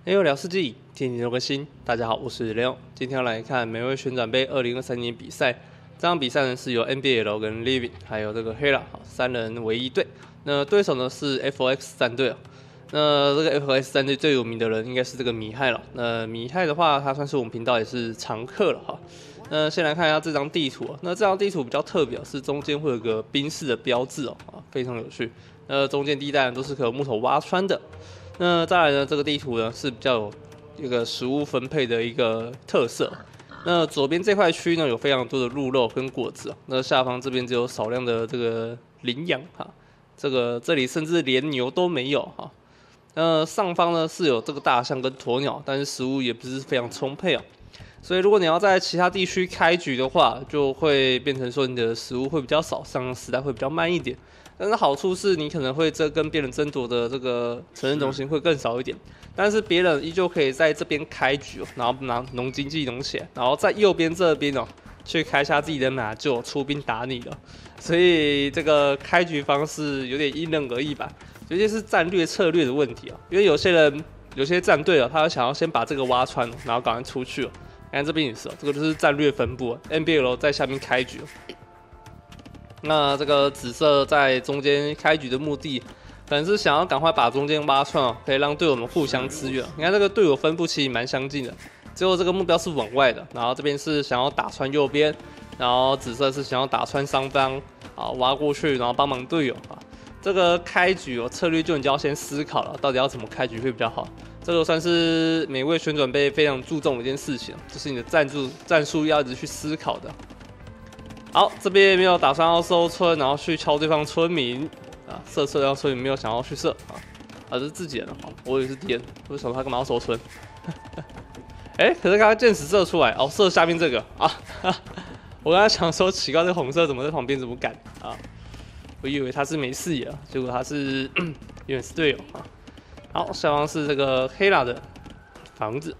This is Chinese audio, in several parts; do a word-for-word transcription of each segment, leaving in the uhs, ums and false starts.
雷欧聊世纪，天天都更新。大家好，我是雷欧，今天要来看美味旋转杯二零二三年比赛。这场比赛呢是由 N B L 跟 Living 还有这个 Hela 三人为一队。那对手呢是 F O X 战队。那这个 F O X 战队最有名的人应该是这个米亥了。那米亥的话，他算是我们频道也是常客了哈。那先来看一下这张地图。那这张地图比较特别，是中间会有个宾士的标志哦，非常有趣。那中间地带都是可有木头挖穿的。那再来呢，这个地图呢是比较有一个食物分配的一个特色。那左边这块区呢有非常多的鹿肉跟果子，那下方这边只有少量的这个羚羊哈，这个这里甚至连牛都没有哈。那上方呢是有这个大象跟鸵鸟，但是食物也不是非常充沛哦。所以如果你要在其他地区开局的话，就会变成说你的食物会比较少，上时代会比较慢一点。但是好处是你可能会这跟别人争夺的这个城镇中心会更少一点，但是别人依旧可以在这边开局，然后拿农经济农起来，然后在右边这边哦去开下自己的马厩出兵打你了，所以这个开局方式有点因人而异吧，尤其是战略策略的问题啊，因为有些人有些战队啊，他想要先把这个挖穿，然后赶快出去了，看这边也是，这个就是战略分布 ，N B L 在下面开局。那这个紫色在中间开局的目的，可能是想要赶快把中间挖穿哦，可以让队友们互相支援。你看这个队友分布其实蛮相近的，只有这个目标是往外的，然后这边是想要打穿右边，然后紫色是想要打穿上方，啊挖过去，然后帮忙队友啊。这个开局哦策略就你就要先思考了，到底要怎么开局会比较好。这个算是美味旋转杯非常注重的一件事情，就是你的战术战术要一直去思考的。好，这边没有打算要收村，然后去敲对方村民啊，射射对方村民没有想要去射啊，啊这是自己人啊，我以为是敌人，为什么他干嘛要收村？哎、欸，可是刚刚箭矢射出来，哦，射下面这个啊，我刚才想说奇怪，这红色怎么在旁边怎么敢啊？我以为他是没视野啊，结果他是原来是队友啊。好，下方是这个黑拉的房子。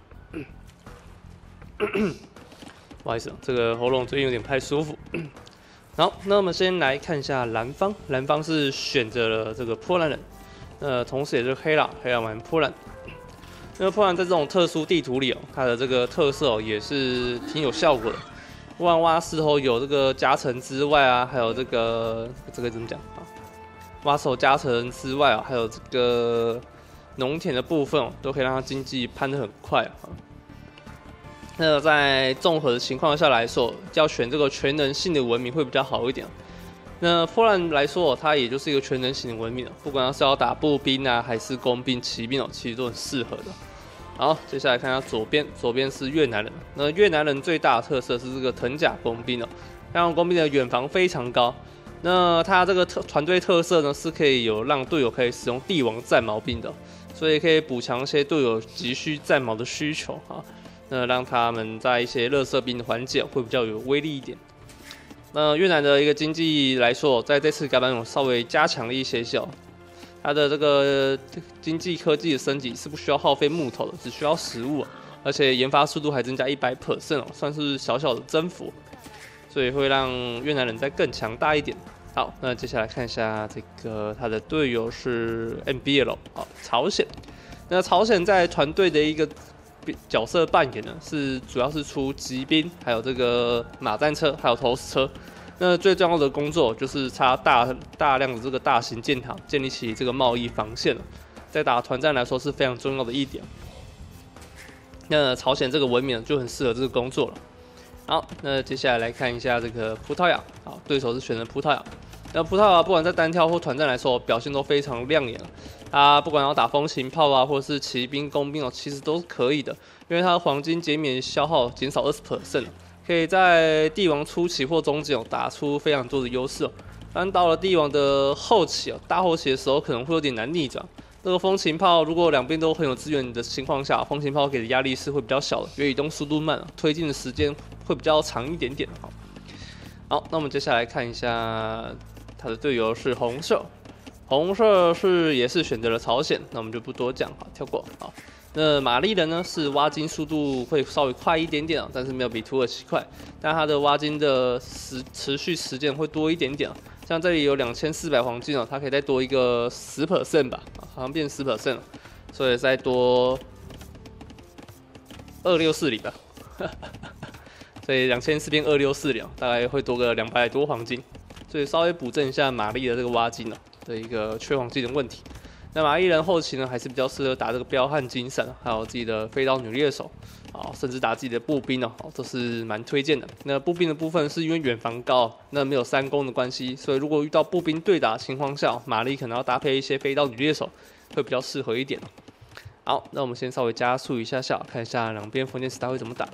不好意思，这个喉咙最近有点不太舒服。好，那我们先来看一下蓝方，蓝方是选择了这个波兰人，呃，同时也是黑拉，黑拉玩波兰。那波兰在这种特殊地图里哦，它的这个特色哦也是挺有效果的。波兰挖石头有这个加成之外啊，还有这个这个怎么讲啊？挖石头加成之外啊，还有这个农田的部分哦，都可以让它经济攀得很快啊。那在综合的情况下来说，要选这个全能性的文明会比较好一点。那波兰来说，它也就是一个全能型的文明了，不管是要打步兵啊，还是工兵、骑兵哦，其实都很适合的。好，接下来看一下左边，左边是越南人。那越南人最大的特色是这个藤甲工兵哦，让工兵的远防非常高。那它这个特团队特色呢，是可以有让队友可以使用帝王战矛兵的，所以可以补强一些队友急需战矛的需求啊。那让他们在一些垃圾兵的环节会比较有威力一点。那越南的一个经济来说，在这次改版有稍微加强了一些些，它的这个经济科技的升级是不需要耗费木头的，只需要食物，而且研发速度还增加 百分之百 哦，算是小小的增幅，所以会让越南人再更强大一点。好，那接下来看一下这个他的队友是 N B L 好，朝鲜。那朝鲜在团队的一个角色扮演呢，是主要是出骑兵，还有这个马战车，还有投石车。那最重要的工作就是插大大量的这个大型舰塔，建立起这个贸易防线了。在打团战来说是非常重要的一点。那朝鲜这个文明就很适合这个工作了。好，那接下来来看一下这个葡萄牙，好，对手是选择葡萄牙。那葡萄牙不管在单挑或团战来说，表现都非常亮眼了。它不管要打风琴炮啊，或者是骑兵、工兵哦，其实都是可以的，因为它的黄金减免消耗减少 百分之二十， 可以在帝王初期或中期哦打出非常多的优势哦。但到了帝王的后期哦，大后期的时候可能会有点难逆转。这个风琴炮如果两边都很有资源的情况下，风琴炮给的压力是会比较小的，因为移动速度慢，推进的时间会比较长一点点。好，好，那我们接下来看一下他的队友是红色。红色是也是选择了朝鲜，那我们就不多讲，好，跳过。好，那玛丽人呢是挖金速度会稍微快一点点，但是没有比土耳其快，但它的挖金的时持续时间会多一点点。像这里有两千四百黄金哦，它可以再多一个 百分之十 吧，好像变 百分之十， 所以再多二六四零吧，所以两千四变二六四零，大概会多个两百多黄金，所以稍微补正一下玛丽的这个挖金哦的一个缺黄金的问题。那玛丽人后期呢，还是比较适合打这个彪悍精神，还有自己的飞刀女猎手，啊，甚至打自己的步兵哦，这是蛮推荐的。那步兵的部分是因为远防高，那没有三攻的关系，所以如果遇到步兵对打的情况下，玛丽可能要搭配一些飞刀女猎手，会比较适合一点。好，那我们先稍微加速一下下，看一下两边封建时代会怎么打。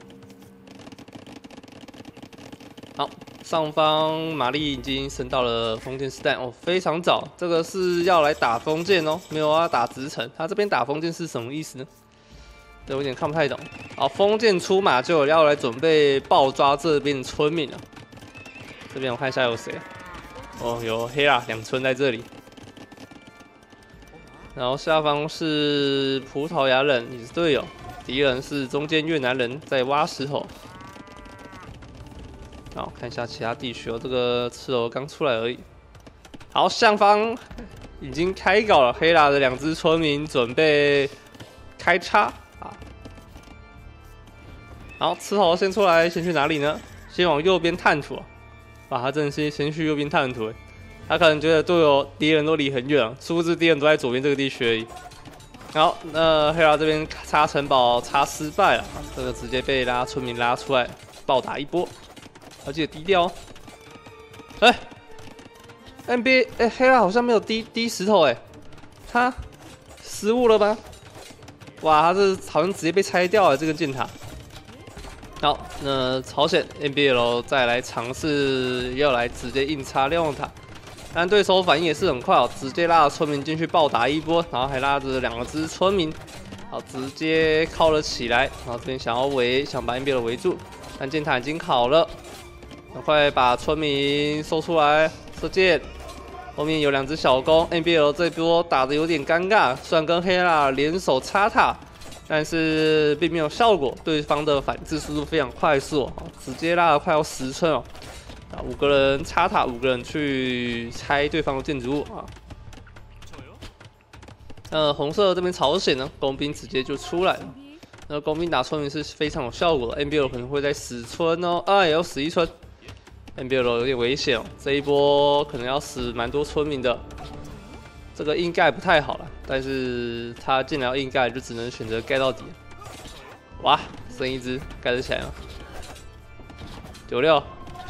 好。上方玛丽已经升到了封建时代哦，非常早。这个是要来打封建哦，没有要打直城。他这边打封建是什么意思呢？对，我有点看不太懂。好，封建出马就要来准备爆抓这边的村民了。这边我看一下有谁。哦，有黑啦，两村在这里。然后下方是葡萄牙人，你是队友。敌人是中间越南人在挖石头。好，看一下其他地区哦，这个赤楼刚出来而已。好，上方已经开搞了，黑拉的两只村民准备开叉啊。好，赤头先出来，先去哪里呢？先往右边探土。哇，他真的是先去右边探土，他可能觉得队友敌人都离很远了，殊不知敌人都在左边这个地区而已。好，那黑拉这边插城堡插失败了，这个直接被拉村民拉出来暴打一波。要记得低调哦。哎、欸、，N B A， 哎、欸，黑拉好像没有滴滴石头哎、欸，他失误了吧？哇，他这好像直接被拆掉了这个箭塔。好，那朝鲜 N B L 再来尝试要来直接硬插瞭望塔，但对手反应也是很快哦，直接拉着村民进去暴打一波，然后还拉着两只村民，好直接靠了起来，然后这边想要围，想把 N B L 围住，但箭塔已经烤了。赶快把村民收出来，射箭。后面有两只小弓 ，N B L 这波打得有点尴尬，虽然跟黑拉联手插塔，但是并没有效果。对方的反制速度非常快速、哦，直接拉了快要十寸哦。啊，五个人插塔，五个人去拆对方的建筑物啊。呃，红色这边朝鲜呢，工兵直接就出来了。那工兵打村民是非常有效果的 ，N B L 可能会在十村哦，啊，也有十一村。N B L 有点危险哦，这一波可能要死蛮多村民的。这个硬盖不太好了，但是他进来要硬盖，就只能选择盖到底。哇，剩一只盖得起来了，九六，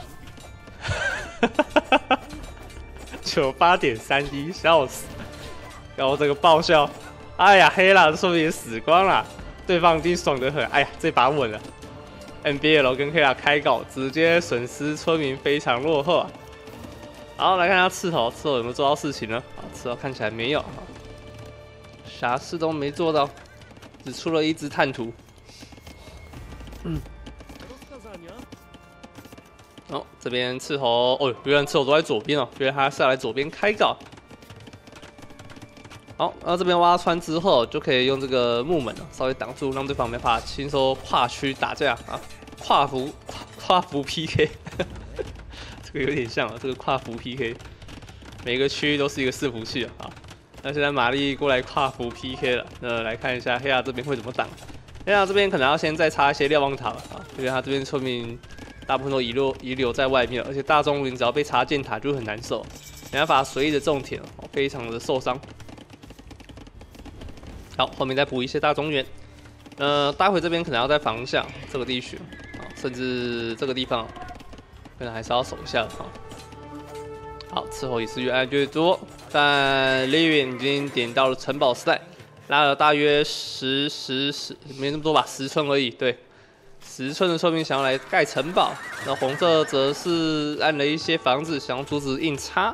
九八点三一，笑死！然后这个爆笑，哎呀，黑了，说明也死光了，对方已经爽得很，哎呀，这把稳了。N B L 跟黑拉开搞，直接损失村民非常落后啊！好，来看下刺头，刺头有没有做到事情呢？啊，刺头看起来没有，啥事都没做到，只出了一只探图。嗯。哦，这边刺头，哦，原来刺头都在左边哦，原来他是来左边开搞。好，然后这边挖穿之后，就可以用这个木门稍微挡住，让对方没办法轻松跨区打架啊，跨服跨服 P K， 这个有点像啊，这个跨服 P K， 每个区域都是一个伺服器啊。好，那现在玛丽过来跨服 P K 了，那来看一下黑亚这边会怎么挡。黑亚这边可能要先再插一些瞭望塔了啊，因为他这边村民大部分都遗留遗留在外面，而且大中林只要被插箭塔就很难受，没办法随意的种田，非常的受伤。好，后面再补一些大中原。呃，待会这边可能要在防下这个地区啊，甚至这个地方，可能还是要守一下的啊。好，伺候也是越来越多，但 Levin 已经点到了城堡时代，拉了大约十十十，没那么多吧，十寸而已。对，十寸的村民想要来盖城堡，那红色则是按了一些房子，想要阻止硬插。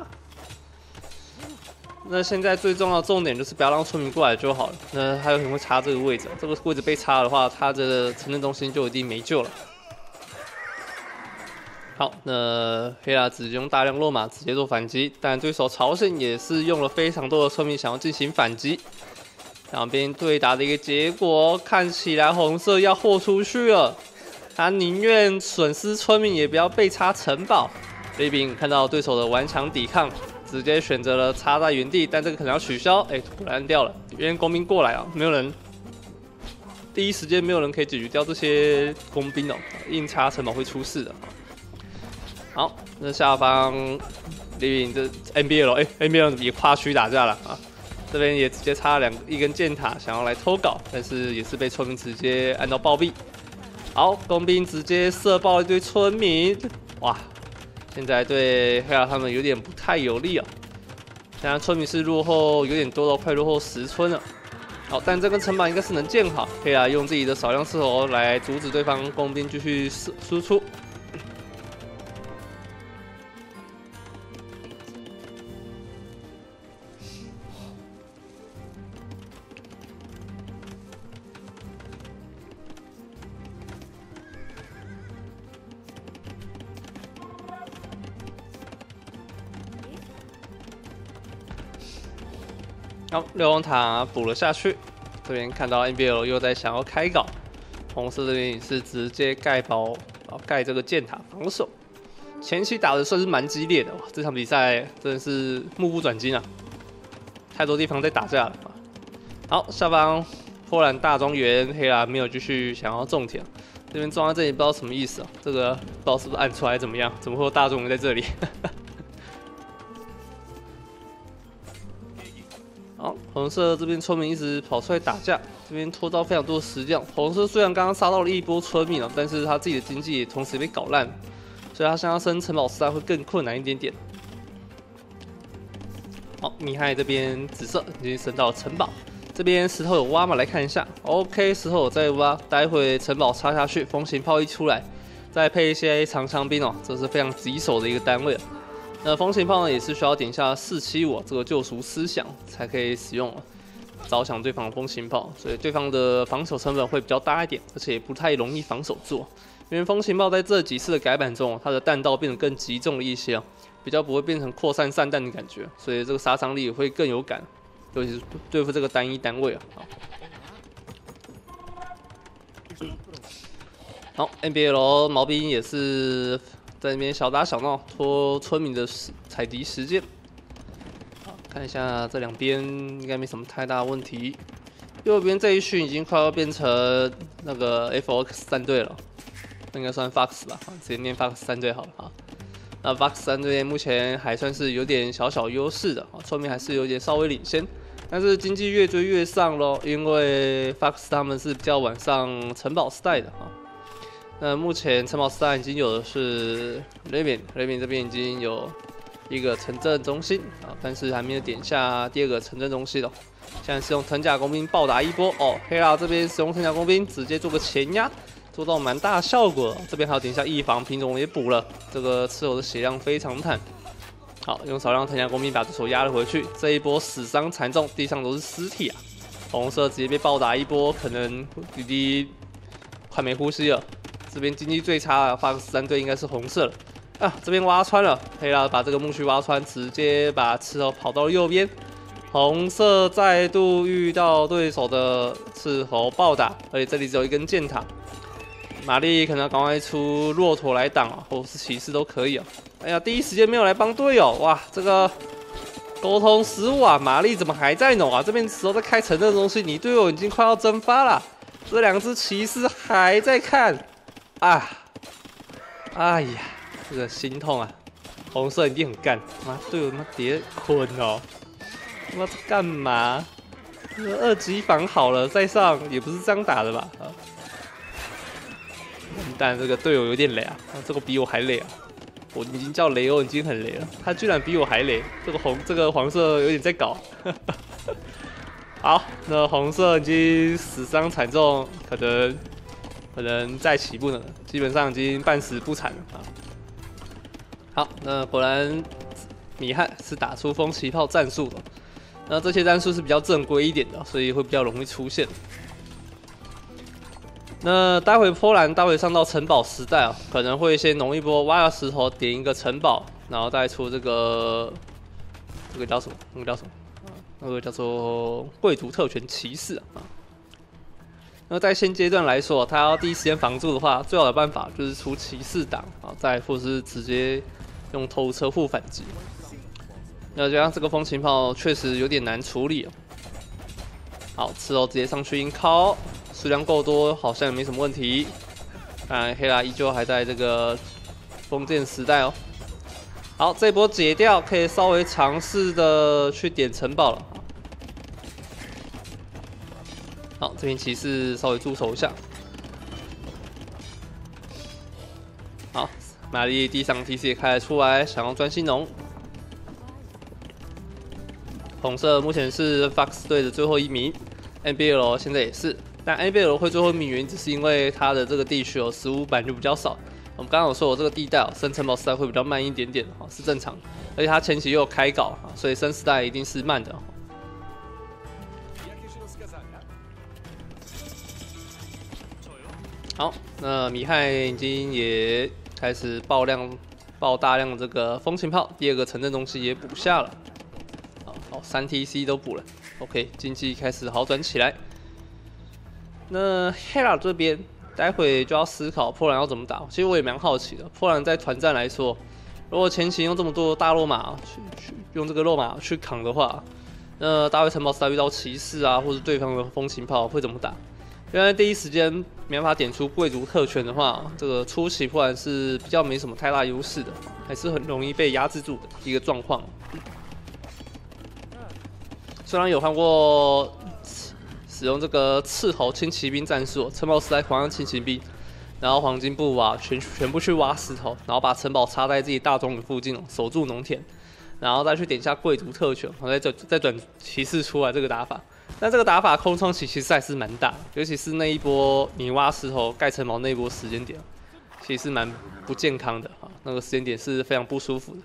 那现在最重要的重点就是不要让村民过来就好了。那他有可能会插这个位置，这个位置被插的话，他的城镇中心就一定没救了。好，那黑拉直接用大量落马直接做反击，但对手朝鲜也是用了非常多的村民想要进行反击。两边对打的一个结果，看起来红色要豁出去了，他宁愿损失村民也不要被插城堡。雷饼看到对手的顽强抵抗。直接选择了插在原地，但这个可能要取消。哎、欸，突然掉了，因为工兵过来啊，没有人， 第一时间没有人可以解决掉这些工兵哦，硬插城堡会出事的。好，那下方李炳这 N B L 哎 ，N B L 也跨区打架了啊！这边也直接插了两一根箭塔，想要来偷稿，但是也是被村民直接按到暴毙。好，工兵直接射爆一堆村民，哇！现在对黑拉他们有点不太有利啊。现在村民是落后有点多了，快落后十村了。好，但这根城堡应该是能建好，黑拉用自己的少量石头来阻止对方工兵继续输出。好，六王塔补了下去。这边看到 N B L 又在想要开搞，红色这边也是直接盖堡，然后盖这个箭塔防守。前期打的算是蛮激烈的，哇！这场比赛真的是目不转睛啊，太多地方在打架了。好，下方波兰大庄园，黑拉没有继续想要种田，这边装在这里不知道什么意思啊，这个不知道是不是按出来怎么样？怎么会有大庄园在这里？好，红色这边村民一直跑出来打架，这边拖到非常多的石匠。红色虽然刚刚杀到了一波村民了，但是他自己的经济也同时被搞烂，所以他想要升城堡时代会更困难一点点。好，米亥这边紫色已经升到了城堡，这边石头有挖嘛？来看一下 ，OK， 石头有在挖，待会城堡插下去，风行炮一出来，再配一些长枪兵哦，这是非常棘手的一个单位。那风行炮呢，也是需要点下四七五这个救赎思想才可以使用，招降对方的风行炮，所以对方的防守成本会比较大一点，而且也不太容易防守住。因为风行炮在这几次的改版中，它的弹道变得更集中了一些，比较不会变成扩散散弹的感觉，所以这个杀伤力也会更有感，尤其是对付这个单一单位啊。好 ，N B L 毛兵也是。在那边小打小闹，拖村民的采集时间。好，看一下这两边应该没什么太大问题。右边这一群已经快要变成那个 F O X 三队了，应该算 Fox 吧，直接念 Fox 三队好了啊。那 Fox 三队目前还算是有点小小优势的，村民还是有点稍微领先，但是经济越追越上咯，因为 Fox 他们是比较晚上城堡时代的啊。那目前城堡时代已经有的是雷敏，雷敏这边已经有一个城镇中心啊，但是还没有点下第二个城镇中心哦。现在是用藤甲工兵暴打一波哦，黑拉这边使用藤甲工兵直接做个前压，做到蛮大的效果。这边还有点下翼防品种也补了，这个斥候的血量非常坦。好，用少量藤甲工兵把对手压了回去，这一波死伤惨重，地上都是尸体啊。红色直接被暴打一波，可能弟弟快没呼吸了。这边经济最差的 Fox 三队应该是红色了啊！这边挖穿了，黑拉把这个墓区挖穿，直接把斥候跑到了右边。红色再度遇到对手的斥候暴打，而且这里只有一根箭塔。玛丽可能要赶快出骆驼来挡啊，或是骑士都可以啊。哎呀，第一时间没有来帮队友，哇，这个沟通失误啊！玛丽怎么还在弄啊？这边时候在开城镇中心，你队友已经快要蒸发了，这两只骑士还在看。啊！哎呀，这个心痛啊！红色一定很干，妈队友他妈叠捆哦，他妈干嘛？二级防好了再上，也不是这样打的吧？啊！完蛋，这个队友有点雷啊！啊这个比我还雷啊！我已经叫雷欧已经很雷了，他居然比我还雷。这个红，这个黄色有点在搞。好，那红色已经死伤惨重，可能。可能再起步呢，基本上已经半死不残了啊。好，那果然米亥是打出风旗炮战术的，那这些战术是比较正规一点的，所以会比较容易出现。那待会波兰待会上到城堡时代啊，可能会先弄一波挖个石头点一个城堡，然后再出这个这个叫什么？那个叫什么？那个叫做贵族特权骑士啊。那在现阶段来说，他要第一时间防住的话，最好的办法就是出骑士党啊，再或是直接用偷车护反击。那加上这个风琴炮确实有点难处理哦。好，斥候直接上去硬敲， 数量够多，好像也没什么问题。当然，黑拉依旧还在这个封建时代哦。好，这一波解掉，可以稍微尝试的去点城堡了。好，这边骑士稍微驻守一下。好，玛丽地上 T C 也开了出来，想要专心农。红色目前是 Fox 队的最后一名 ，N B L 现在也是，但 N B L 会最后一名原因只是因为它的这个地区有食物版就比较少。我们刚刚有说，我这个地带哦，升城堡时代会比较慢一点点，哈，是正常。而且它前期又有开搞，所以升时代一定是慢的。好，那米亥已经也开始爆量、爆大量的这个风琴炮，第二个城镇东西也补下了。好，三 T C 都补了 ，OK， 经济开始好转起来。那 Hela 这边。待会就要思考波兰要怎么打。其实我也蛮好奇的，波兰在团战来说，如果前期用这么多大肉马去去用这个肉马去扛的话，那大卫城堡时代遇到骑士啊，或者对方的风琴炮会怎么打？因为第一时间没办法点出贵族特权的话，这个初期波兰是比较没什么太大优势的，还是很容易被压制住的一个状况。虽然有看过。使用这个刺头轻骑兵战术，城堡时代狂上轻骑兵，然后黄金布啊全全部去挖石头，然后把城堡插在自己大中野附近守住农田，然后再去点下贵族特权，然后再转再转骑士出来这个打法。但这个打法空窗期其实还是蛮大的，尤其是那一波你挖石头盖城堡那一波时间点，其实蛮不健康的啊，那个时间点是非常不舒服的。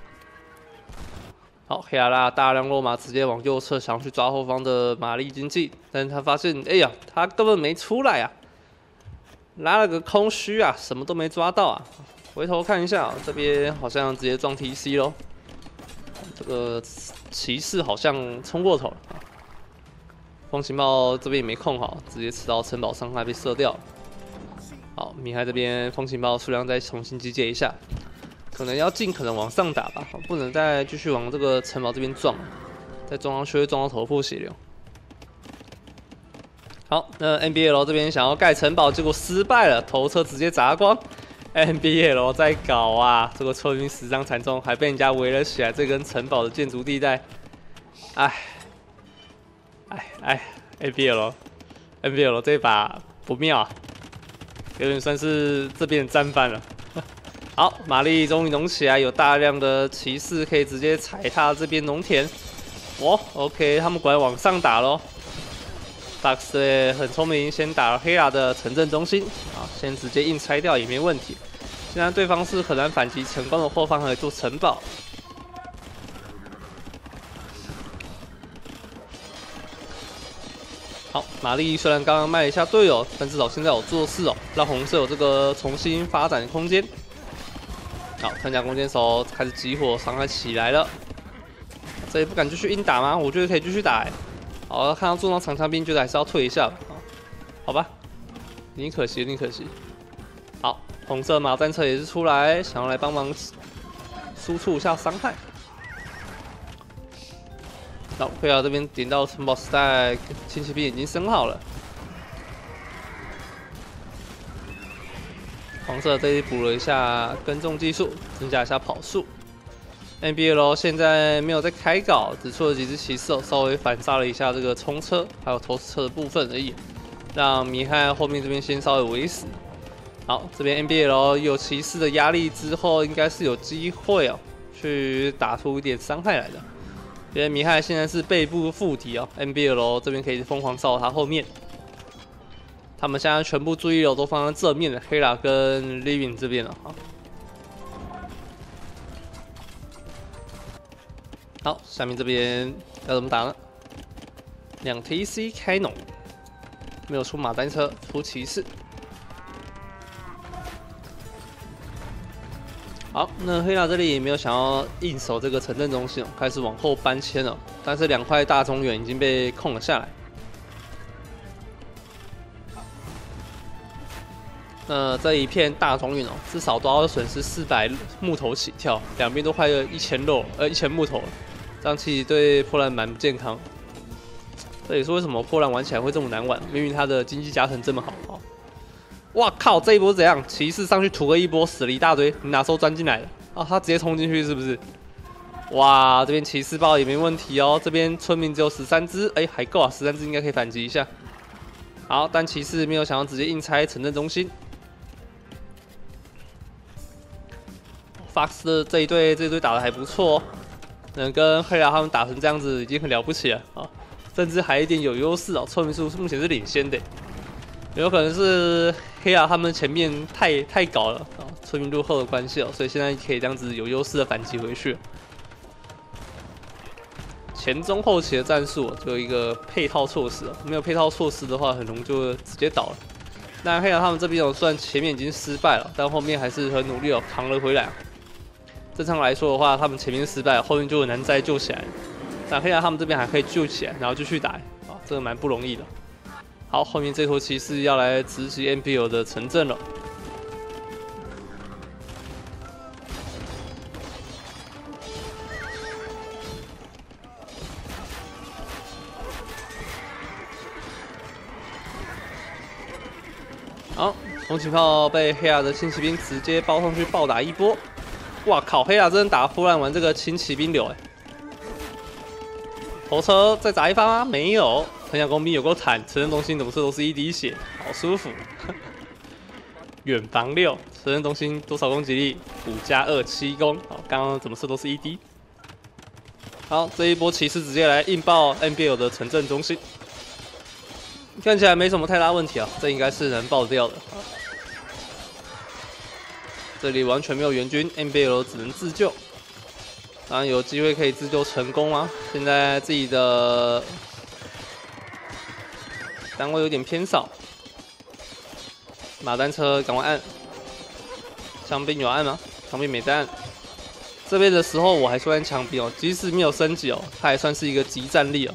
好，黑亚拉大量落马直接往右侧，想要去抓后方的玛丽经济，但是他发现，哎呀，他根本没出来啊，拉了个空虚啊，什么都没抓到啊。回头看一下，这边好像直接撞 T C 咯，这个骑士好像冲过头了。风琴炮这边也没控好，直接吃到城堡伤害被射掉了。好，米亥这边风琴炮数量再重新集结一下。可能要尽可能往上打吧，不能再继续往这个城堡这边撞，再撞上去会撞到头破血流。好，那 N B L 这边想要盖城堡，结果失败了，头车直接砸光。N B L 在搞啊，这个छो军死伤惨重，还被人家围了起来，这根城堡的建筑地带。哎，哎哎 ，N B L，N B L 这把不妙啊，有点算是这边战犯了。好，玛丽终于农起来，有大量的骑士可以直接踩踏这边农田。哦 ，OK， 他们果然往上打咯。Fox 队很聪明，先打了黑亚的城镇中心，啊，先直接硬拆掉也没问题。现在对方是很难反击成功的，后方还有座城堡。好，玛丽虽然刚刚卖了一下队友，但至少现在有做事哦，让红色有这个重新发展的空间。好，探甲弓箭手开始集火，伤害起来了。这也不敢继续硬打吗？我觉得可以继续打、欸。好，看到重装长枪兵，觉得还是要退一下吧。好吧，有点可惜，有点可惜。好，红色马战车也是出来，想要来帮忙输出一下伤害。好，佩尔这边点到城堡时代，轻骑兵已经升好了。黄色这里补了一下耕种技术，增加一下跑速。N B L 现在没有在开搞，只出了几只骑士，稍微反杀了一下这个冲车，还有投石车的部分而已，让米亥后面这边先稍微围死。好，这边 N B L 有骑士的压力之后，应该是有机会哦，去打出一点伤害来的。因为米亥现在是背部附体哦 ，N B L 这边可以疯狂扫他后面。他们现在全部注意力都放在正面的黑拉跟 Living 这边了哈。好，下面这边要怎么打呢？两 T C 开农，没有出马单车，出骑士。好，那黑拉这里也没有想要硬守这个城镇中心哦，开始往后搬迁了。但是两块大中原已经被控了下来。那这一片大中原哦，至少都要损失四百木头起跳，两边都快有一千肉，呃一千木头了，这样其实对波兰蛮不健康。 这也是为什么波兰玩起来会这么难玩，明明他的经济加成这么好哦。哇靠！这一波怎样？骑士上去屠了一波，死了一大堆，你哪时候钻进来的？啊，他直接冲进去是不是？哇，这边骑士爆也没问题哦。这边村民只有十三只，哎、欸，还够啊，十三只应该可以反击一下。好，但骑士没有想要直接硬拆城镇中心。Fox 的这一队，这一队打得还不错哦，能跟黑牙他们打成这样子，已经很了不起了啊，甚至还有一点有优势哦，村民数目前是领先的。有可能是黑牙他们前面太太高了啊，村民落后的关系哦，所以现在可以这样子有优势的反击回去。前中后期的战术就有一个配套措施，没有配套措施的话，很容易就直接倒了。那黑牙他们这边哦，虽然前面已经失败了，但后面还是很努力哦，扛了回来。正常来说的话，他们前面失败，后面就很难再救起来。但黑牙他们这边还可以救起来，然后继续打啊，这个蛮不容易的。好，后面这坨骑士要来直击 M B L 的城镇了。好，红旗炮被黑牙的轻骑兵直接包上去暴打一波。哇靠！黑牙真的打波兰玩这个轻骑兵流哎。头车再砸一发吗？没有。衡阳工兵有够惨，城镇中心怎么射都是一滴血，好舒服。远防六，城镇中心多少攻击力？五加二七攻。好，刚刚怎么射都是一滴。好，这一波骑士直接来硬爆 N B L 的城镇中心，看起来没什么太大问题啊，这应该是能爆掉的。这里完全没有援军 ，N B L 只能自救。当然有机会可以自救成功啊！现在自己的单位有点偏少，马单车赶快按，枪兵有按吗？枪兵没在按。这边的时候我还说按枪兵哦，即使没有升级哦，它还算是一个极战力哦。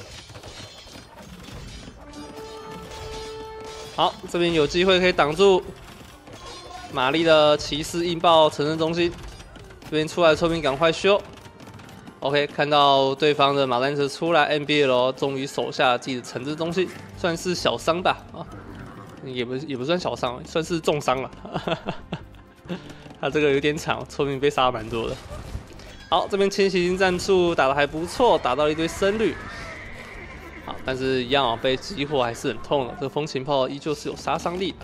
好，这边有机会可以挡住玛丽的骑士硬爆城镇中心。这边出来的村民赶快修 ，OK， 看到对方的马单车出来 ，N B L 终于守下自己的城镇中心，算是小伤吧，啊，也不也不算小伤，算是重伤了。他这个有点惨，村民被杀蛮多的。好，这边轻骑兵战术打得还不错，打到了一堆生率。好，但是一样哦，被击火还是很痛的。这个风琴炮依旧是有杀伤力的。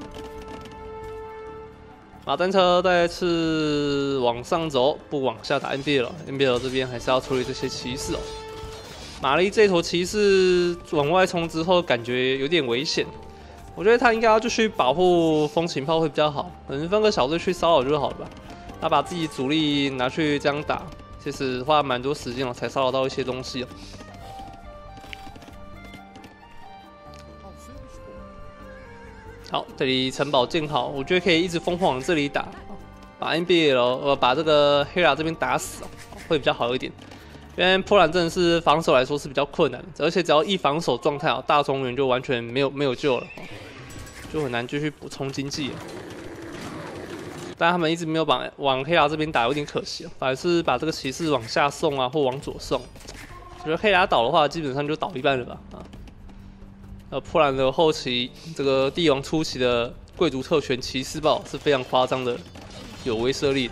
马单车再次往上走，不往下打 N B L。N B L 这边还是要处理这些骑士哦。玛丽这头骑士往外冲之后，感觉有点危险。我觉得他应该要继续保护风琴炮会比较好，可能分个小队去骚扰就好了吧。他把自己主力拿去这样打，其实花蛮多时间了才骚扰到一些东西哦。好，这里城堡建好，我觉得可以一直疯狂往这里打，把 N B L 呃把这个黑拉这边打死会比较好一点。因为波兰真的是防守来说是比较困难的，而且只要一防守状态啊，大中原就完全没有没有救了，就很难继续补充经济了。但他们一直没有往往黑拉这边打，有点可惜，反而是把这个骑士往下送啊，或往左送。我觉得黑拉倒的话，基本上就倒一半了吧啊。呃，波兰的后期，这个帝王初期的贵族特权骑士炮是非常夸张的，有威慑力的。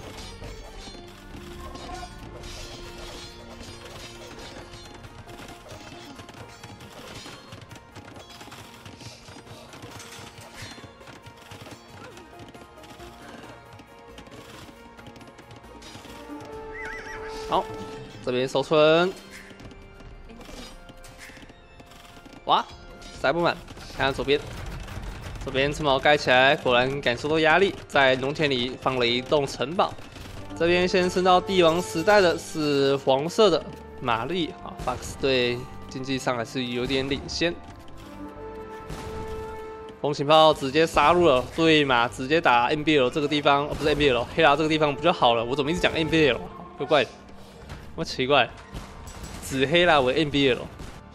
好，这边守村。哇！塞不满，看看左边，左边城堡盖起来，果然感受到压力，在农田里放了一栋城堡。这边先升到帝王时代的是黄色的玛丽啊 ，Fox 队经济上还是有点领先。风琴炮直接杀入了，对嘛？直接打 N B L 这个地方，哦、不是 N B L， 黑拉这个地方不就好了？我怎么一直讲 N B L？ 怪怪的，我奇怪，紫黑拉为 N B L。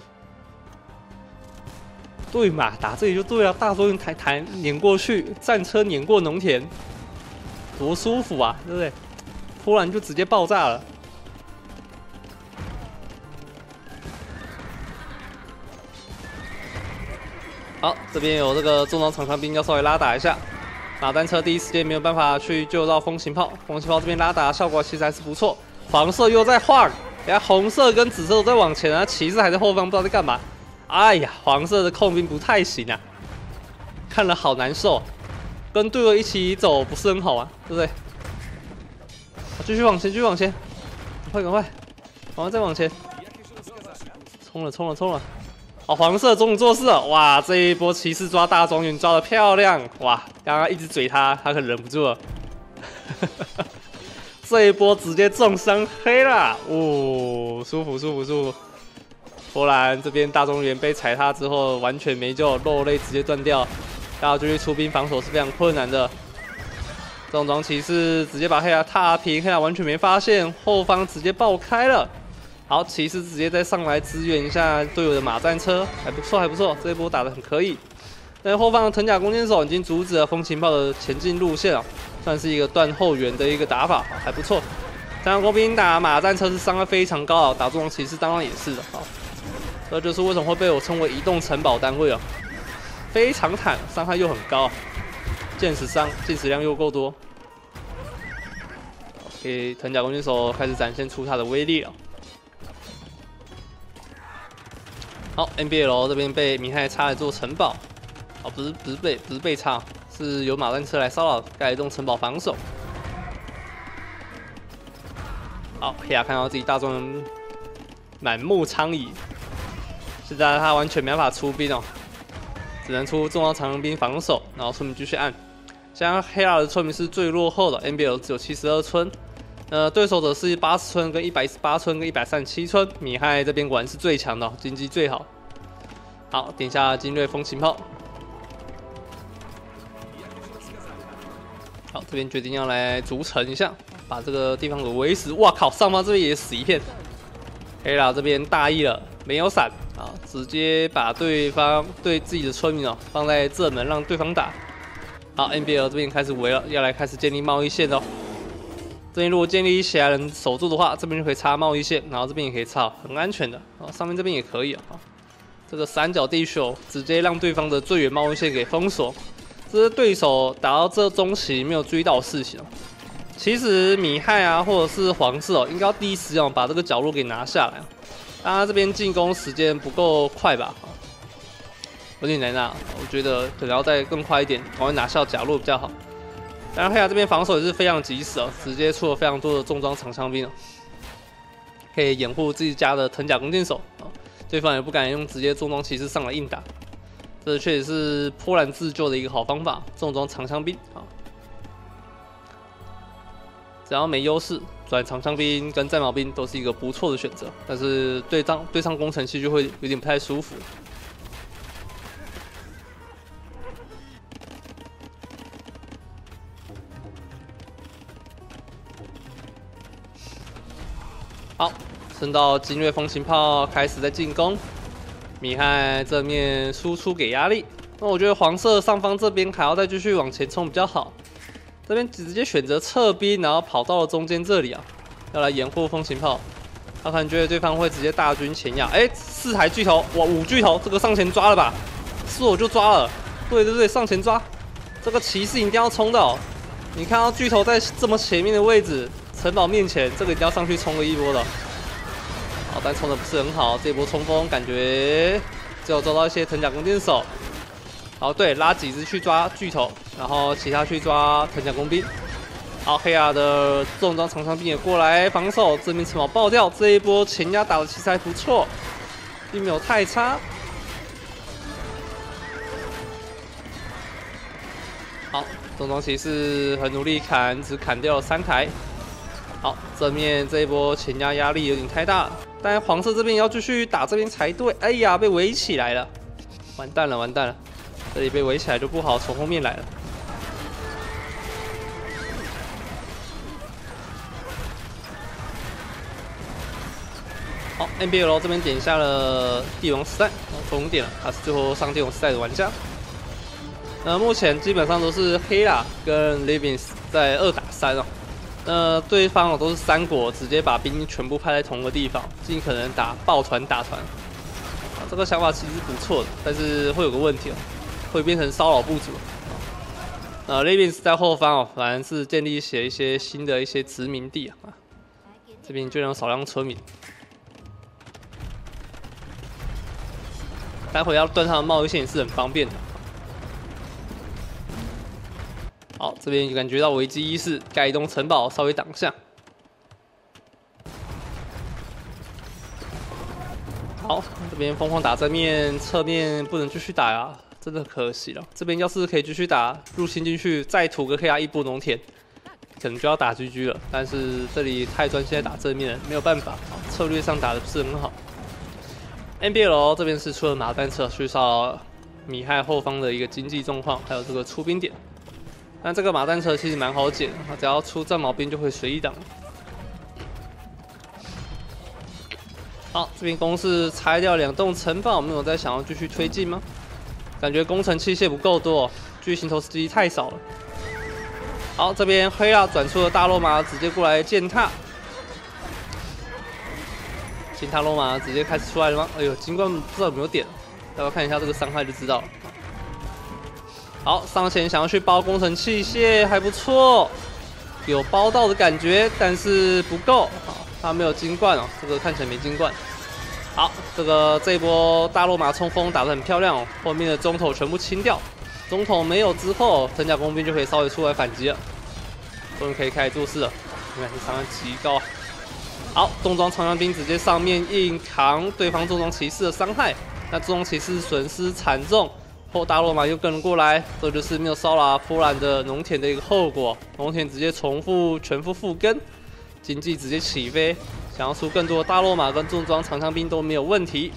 对嘛，打这里就对了，大中原台台碾过去，战车碾过农田，多舒服啊，对不对？突然就直接爆炸了。 好，这边有这个重装长枪兵要稍微拉打一下。马单车第一时间没有办法去救到风行炮，风行炮这边拉打效果其实还是不错。黄色又在晃，等下红色跟紫色都在往前啊，骑士还在后方不知道在干嘛。哎呀，黄色的控兵不太行啊，看了好难受，跟队友一起走不是很好啊，对不对？继续往前，继续往前，赶快赶快，赶快再往前，冲了冲了冲了！哦，黄色终于做事了，哇！这一波骑士抓大庄园抓得漂亮，哇！刚刚一直嘴他，他可忍不住了。这一波直接重伤黑了，哦，舒服舒服舒服。波兰这边大庄园被踩踏之后完全没救，肉类直接断掉，大家继续出兵防守是非常困难的。重装骑士直接把黑牙踏平，黑牙完全没发现，后方直接爆开了。好，骑士直接再上来支援一下队友的马战车，还不错还不错，这一波打得很可以。但后方的藤甲弓箭手已经阻止了风琴炮的前进路线哦，算是一个断后援的一个打法，还不错。藤甲弓兵打马战车是伤害非常高啊，打重装骑士当然也是的。好，这就是为什么会被我称为移动城堡单位哦，非常坦，伤害又很高，箭矢伤，箭矢量又够多。给藤甲弓箭手开始展现出他的威力了。好 ，N B L 这边被米亥插来做城堡，哦，不是不是被不是被插，是由马战车来骚扰盖一栋城堡防守。好，黑亚看到自己大庄园满目疮痍，现在他完全没办法出兵哦，只能出重装长枪兵防守，然后村民继续按。现在黑亚的村民是最落后的 ，N B L 只有七十二村。呃，对手的是八十村跟一百一十八村跟一百三十七村，米亥这边果然是最强的、哦，经济最好。好，点下精锐风琴炮。好，这边决定要来筑城一下，把这个地方给围死。哇靠，上方这边也死一片。黑啦这边大意了，没有闪啊，直接把对方对自己的村民哦放在正门让对方打。好 ，N B L 这边开始围了，要来开始建立贸易线哦。这边如果建立起来人守住的话，这边就可以插贸易线，然后这边也可以插，很安全的。啊，上面这边也可以啊。这个三角地球直接让对方的最远贸易线给封锁，这是对手打到这中期没有注意到的事情。其实米亥啊，或者是黄色哦，应该要第一时间把这个角落给拿下来。但他这边进攻时间不够快吧？有点难啊，我觉得可能要再更快一点，赶快拿下角落比较好。当然，黑亚这边防守也是非常及时哦，直接出了非常多的重装长枪兵哦，可以掩护自己家的藤甲弓箭手啊，对方也不敢用直接重装骑士上来硬打，这确实是波兰自救的一个好方法。重装长枪兵啊，只要没优势，转长枪兵跟战矛兵都是一个不错的选择，但是对上对上工程器就会有点不太舒服。好，升到精锐风琴炮开始在进攻，米亥正面输出给压力。那我觉得黄色上方这边还要再继续往前冲比较好。这边直接选择撤兵，然后跑到了中间这里啊，要来掩护风琴炮。他可能觉得对方会直接大军前压，哎、欸，四台巨头，哇，五巨头，这个上前抓了吧？是我就抓了，对对对，上前抓，这个骑士一定要冲的哦。你看到巨头在这么前面的位置。城堡面前，这个一定要上去冲个一波的。好，但冲的不是很好，这波冲锋感觉只有抓到一些藤甲弓箭手。好，对，拉几只去抓巨头，然后其他去抓藤甲弓兵。好，黑亚的重装长枪兵也过来防守，这边城堡爆掉，这一波前压打的其实还不错，并没有太差。好，重装骑士很努力砍，只砍掉了三台。好，正面这一波前压压力有点太大了，但黄色这边要继续打这边才对。哎呀，被围起来了，完蛋了，完蛋了！这里被围起来就不好从后面来了。好 ，N B L 这边点下了帝王时代，终点了，他是最后上帝王时代的玩家。那目前基本上都是黑啦跟 Livings 在二打三哦。那对方都是三国，直接把兵全部派在同一个地方，尽可能打抱团打团。 这个想法其实是不错的，但是会有个问题哦，会变成骚扰部族。呃 ，Livings 在后方哦，反而是建立起一些新的一些殖民地啊，这边就有少量村民。待会要断他的贸易线也是很方便的。好，这边感觉到危机意识，盖一栋城堡稍微挡下。好，这边疯狂打正面，侧面不能继续打啊，真的可惜了。这边要是可以继续打，入侵进去，再涂个 K R 一波农田，可能就要打 G G 了。但是这里太专心在打正面了，没有办法，策略上打的不是很好。N B L 这边是出了马单车去骚扰米亥后方的一个经济状况，还有这个出兵点。但这个马单车其实蛮好捡的，它只要出战矛兵就会随意挡。好，这边攻势拆掉两栋城堡，没有再想要继续推进吗？感觉工程器械不够多，巨型投石机太少了。好，这边黑亚转出了大罗马，直接过来践踏。践踏罗马直接开始出来了吗？哎呦，金冠不知道有没有点，大家看一下这个伤害就知道了。好，上前想要去包工程器械，还不错，有包到的感觉，但是不够。好，他没有金冠哦，这个看起来没金冠。好，这个这一波大罗马冲锋打得很漂亮哦，后面的中投全部清掉，中投没有之后，藤甲工兵就可以稍微出来反击了，终于可以开始做事了。你看这伤害极高啊！好，重装长枪兵直接上面硬扛对方重装骑士的伤害，那重装骑士损失惨重。后大罗马又跟了过来，这就是没有骚扰波兰的农田的一个后果。农田直接重复全副复耕，经济直接起飞。想要出更多的大罗马跟重装长枪兵都没有问题。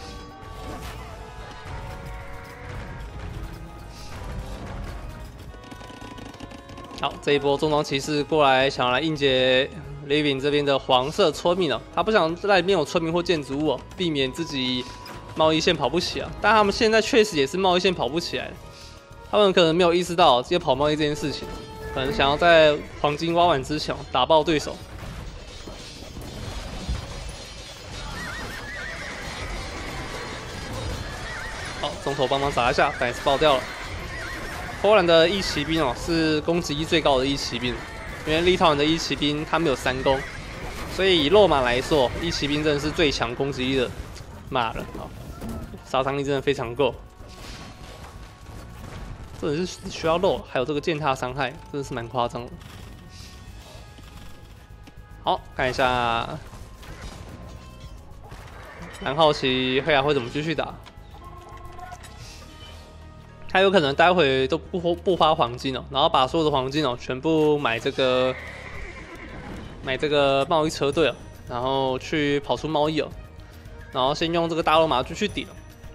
好，这一波重装骑士过来想要来应接 Living 这边的黄色村民哦，他不想在里面有村民或建筑物哦，避免自己贸易线跑不起啊，但他们现在确实也是贸易线跑不起来，他们可能没有意识到直接跑贸易这件事情，可能想要在黄金挖完之前打爆对手。好，中投帮忙砸一下，但也是爆掉了。波兰的义骑兵哦是攻击力最高的义骑兵，因为立陶宛的义骑兵他没有三攻，所以以肉马来说，义骑兵真的是最强攻击力的马了啊。杀伤力真的非常够，这只是需要肉，还有这个践踏伤害，真的是蛮夸张的。好，看一下，蛮好奇黑亚会怎么继续打。他有可能待会都不不发黄金哦，然后把所有的黄金哦全部买这个买这个贸易车队哦，然后去跑出贸易哦，然后先用这个大罗马继续抵了。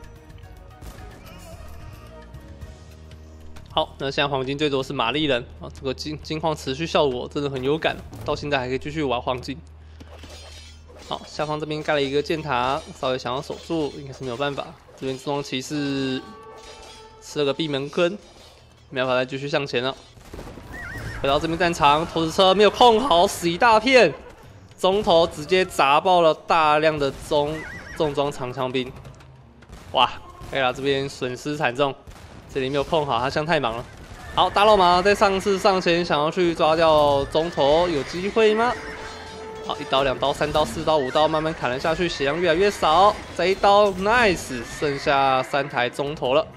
好，那现在黄金最多是玛丽人啊，这个金金矿持续效果真的很有感，到现在还可以继续玩黄金。好，下方这边盖了一个箭塔，稍微想要守住，应该是没有办法。这边重装骑士吃了个闭门羹，没办法再继续向前了。回到这边战场，投石车没有控好，死一大片，中投直接砸爆了大量的中重装长枪兵。哇，黑拉这边损失惨重。这里没有控好，他枪太忙了。好，大罗马在上次上前想要去抓掉中投，有机会吗？好，一刀、两刀、三刀、四刀、五刀，慢慢砍了下去，血量越来越少。再一刀 ，nice， 剩下三台中投了。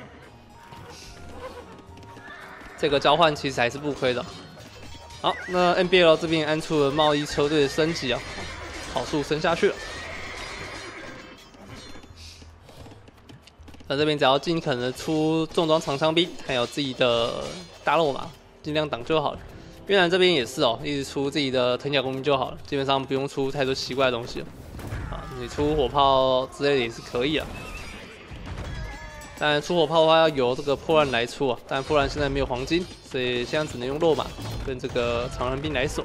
这个交换其实还是不亏的。好，那 N B L 这边安出了贸易车队的升级啊，好数升下去了。那这边只要尽可能出重装长枪兵，还有自己的大肉马，尽量挡就好了。越南这边也是哦，一直出自己的藤甲工兵就好了，基本上不用出太多奇怪的东西了。啊，你出火炮之类的也是可以啊。当然出火炮的话要由这个破烂来出啊，但破烂现在没有黄金，所以现在只能用肉马跟这个长人兵来守。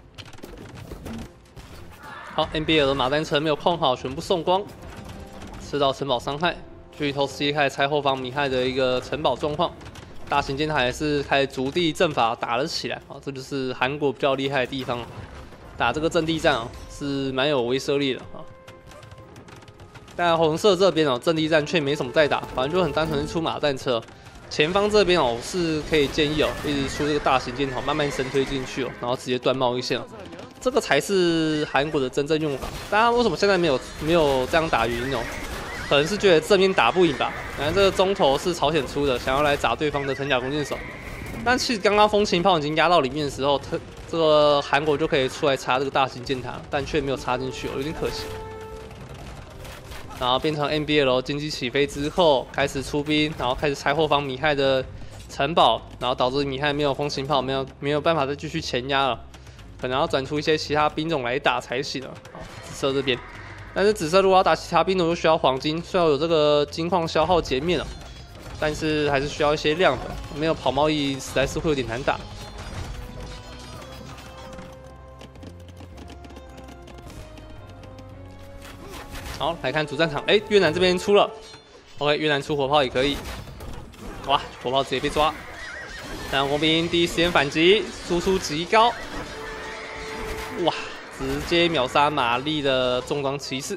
好 ，N B L 的马单城没有控好，全部送光，吃到城堡伤害。巨头司机开始拆后方米亥的一个城堡状况，大型舰台是开始逐地阵法打了起来啊，这就是韩国比较厉害的地方，打这个阵地战啊是蛮有威慑力的啊。 但红色这边哦，阵地战却没什么在打，反正就很单纯是出马战车。前方这边哦是可以建议哦，一直出这个大型箭头，慢慢深推进去哦，然后直接断贸易线哦，这个才是韩国的真正用法。大家为什么现在没有没有这样打语音哦？可能是觉得正面打不赢吧。反正这个中投是朝鲜出的，想要来砸对方的藤甲弓箭手。但其实刚刚风琴炮已经压到里面的时候，特这个韩国就可以出来插这个大型箭塔，但却没有插进去哦，有点可惜。然后变成 N B L 经济起飞之后，开始出兵，然后开始拆后方米亥的城堡，然后导致米亥没有风行炮，没有没有办法再继续前压了，可能要转出一些其他兵种来打才行了。好，紫色这边，但是紫色如果要打其他兵种，又需要黄金，虽然有这个金矿消耗减免了，但是还是需要一些量的，没有跑贸易实在是会有点难打。好，来看主战场，哎、欸，越南这边出了 ，OK， 越南出火炮也可以，哇，火炮直接被抓，但红兵第一时间反击，输出极高，哇，直接秒杀玛丽的重装骑士。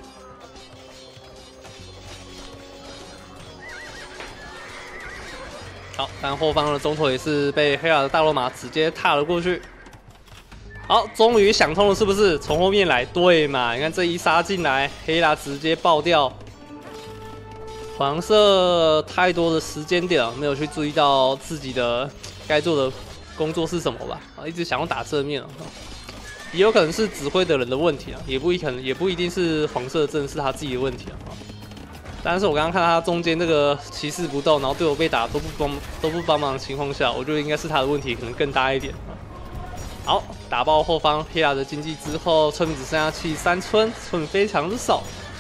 好，但后方的中投也是被黑亚的大罗马直接踏了过去。好，终于想通了，是不是？从后面来，对嘛？你看这一杀进来，黑拉直接爆掉。黄色太多的时间点了，没有去注意到自己的该做的工作是什么吧？啊，一直想要打正面啊，也有可能是指挥的人的问题啊，也不一可能，也不一定是黄色阵是他自己的问题啊。但是我刚刚看到他中间这个骑士不动，然后队友被打都不帮都不帮忙的情况下，我觉得应该是他的问题可能更大一点啊。好，打爆后方黑亚的经济之后，村民只剩下七十三村，村民非常的少。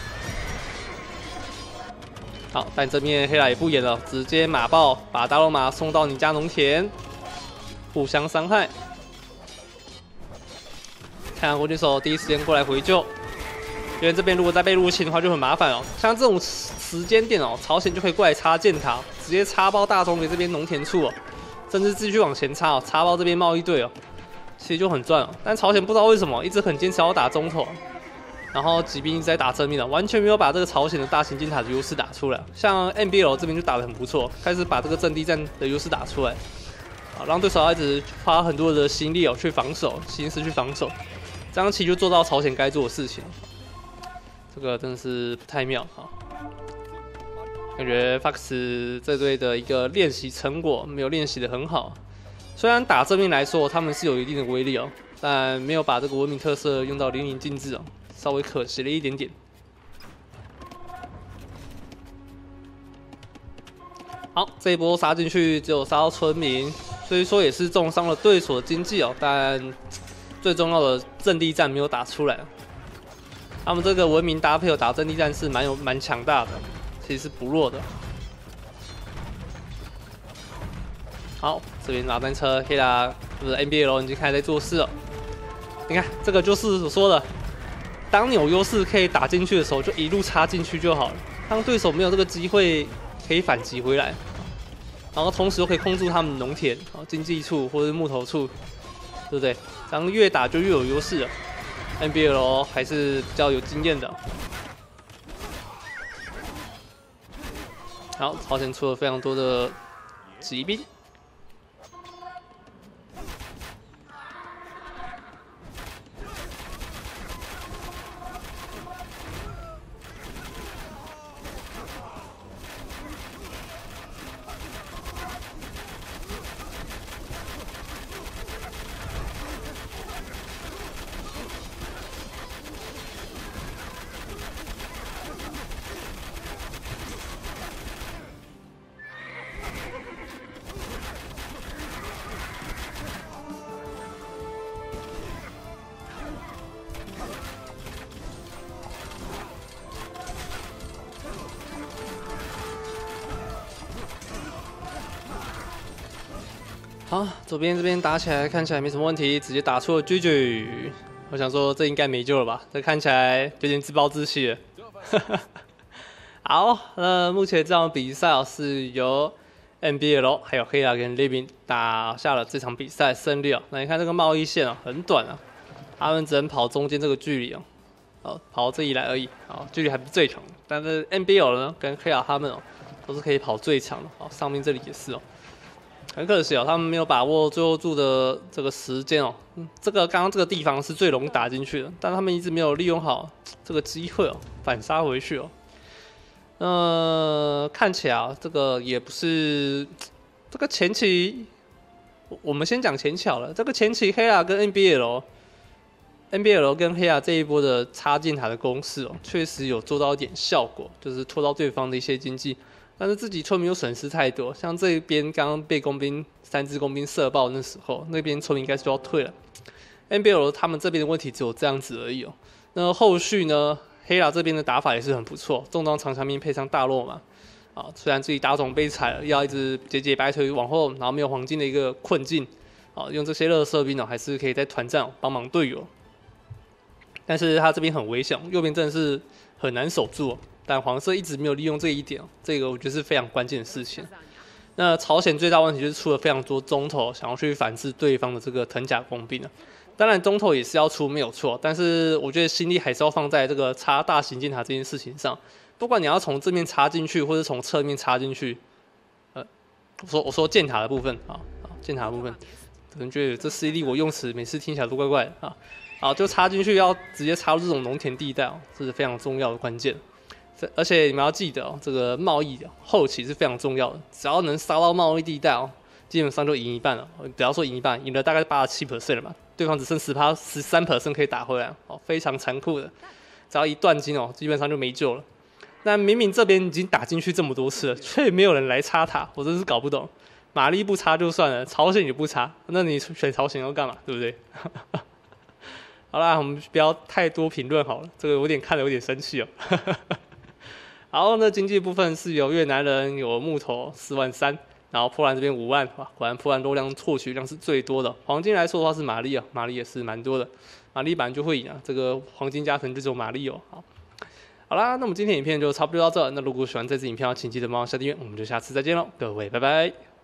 好，但这边黑亚也不演了，直接马爆，把大罗马送到你家农田，互相伤害。太阳国军手第一时间过来回救，因为这边如果再被入侵的话就很麻烦哦。像这种时间点哦，朝鲜就可以过来插箭塔，直接插爆大中给这边农田处哦，甚至继续往前插哦，插爆这边贸易队哦。其实就很赚了，但朝鲜不知道为什么一直很坚持要打中投，然后骑兵一直在打正面了，完全没有把这个朝鲜的大型箭塔的优势打出来。像 N B L 这边就打得很不错，开始把这个阵地战的优势打出来，啊，让对手要一直花很多的心力哦去防守，心思去防守，这样其实就做到朝鲜该做的事情。这个真的是不太妙啊！感觉 Fox 这队的一个练习成果没有练习得很好。虽然打正面来说，他们是有一定的威力哦，但没有把这个文明特色用到淋漓尽致哦，稍微可惜了一点点。好，这一波杀进去只有杀到村民，所以说也是重伤了对手的经济哦，但最重要的阵地战没有打出来。他们这个文明搭配有打阵地战是蛮有蛮强大的，其实是不弱的。好，这边拿单车，黑拉就是 N B L 已经开始在做事了。你看，这个就是所说的，当你有优势可以打进去的时候，就一路插进去就好了。当对手没有这个机会可以反击回来，然后同时又可以控住他们农田、经济处或者木头处，对不对？这样越打就越有优势了。N B L 还是比较有经验的。好，朝鲜出了非常多的骑兵。好，左边这边打起来看起来没什么问题，直接打出了 G G。我想说这应该没救了吧？这看起来有点自暴自弃了。好，那目前这场比赛是由 N B L 还有黑亚跟雷宾打下了这场比赛胜利哦。那你看这个贸易线啊，很短啊，他们只能跑中间这个距离哦。 哦，跑到这里来而已，哦，距离还不是最长，但是 N B L 呢跟黑亚他们哦，都是可以跑最长的，哦，上面这里也是哦，很可惜哦，他们没有把握最后注的这个时间哦，嗯，这个刚刚这个地方是最容易打进去的，但他们一直没有利用好这个机会哦，反杀回去哦，呃，看起来啊，这个也不是这个前期，我们先讲前期好了，这个前期黑亚跟 N B L。N B L 跟黑亚这一波的插进塔的攻势哦，确实有做到一点效果，就是拖到对方的一些经济，但是自己却没有损失太多。像这边刚刚被工兵三支工兵射爆那时候，那边村民应该是要退了。N B L 他们这边的问题只有这样子而已哦。那后续呢，黑亚这边的打法也是很不错，重装长枪兵配上大落嘛，啊，虽然自己打种被踩了，要一直节节败退往后，然后没有黄金的一个困境，啊，用这些热射兵哦，还是可以在团战帮忙队友。但是他这边很危险，右边真的是很难守住、哦，但黄色一直没有利用这一点、哦，这个我觉得是非常关键的事情。那朝鲜最大问题就是出了非常多中投想要去反制对方的这个藤甲工兵、啊、当然中投也是要出没有错，但是我觉得心力还是要放在这个插大型箭塔这件事情上。不管你要从正面插进去，或者从侧面插进去，呃，我说我说箭塔的部分啊，箭塔的部分，可能觉得这 C D 我用词每次听起来都怪怪的啊。好，就插进去要直接插入这种农田地带哦，这是非常重要的关键。而且你们要记得哦，这个贸易后期是非常重要的，只要能杀到贸易地带哦，基本上就赢一半了。不要说赢一半，赢了大概八十七 percent 了嘛，对方只剩十趴、十三 percent 可以打回来哦，非常残酷的。只要一断金哦，基本上就没救了。那明明这边已经打进去这么多次了，却没有人来插塔，我真是搞不懂。马力不插就算了，朝鲜也不插，那你选朝鲜要干嘛？对不对？好啦，我们不要太多评论好了，这个有点看得有点生气哦。好，那经济部分是有越南人有木头四万三，然后波兰这边五万，哇，果然波兰肉量获取量是最多的。黄金来说的话是玛丽啊，玛丽也是蛮多的，玛丽本来就会赢啊，这个黄金加成就只有玛丽哦。好，好啦，那我们今天影片就差不多到这。那如果喜欢这支影片，请记得帮我下订阅，我们就下次再见喽，各位拜拜。